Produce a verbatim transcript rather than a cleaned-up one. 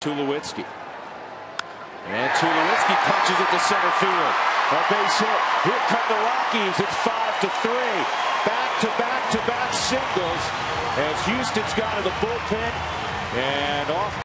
Tulowitzki. And Tulowitzki punches it to center field. A base hit. Here come the Rockies. It's five to three. Back to back to back singles as Houston's got to the bullpen and off.